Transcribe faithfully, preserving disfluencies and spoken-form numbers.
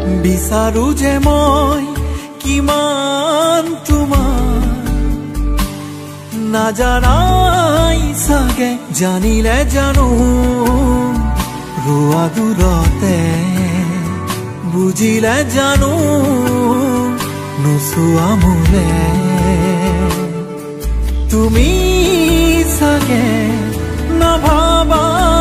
বিচাৰো যে মই কিমান তোমাৰ নাজানাই চাগে জানিলে জানো ৰোৱা দূৰতে বুজিলে জানো নোচোৱা মোলে তুমি চাগে নাভাবা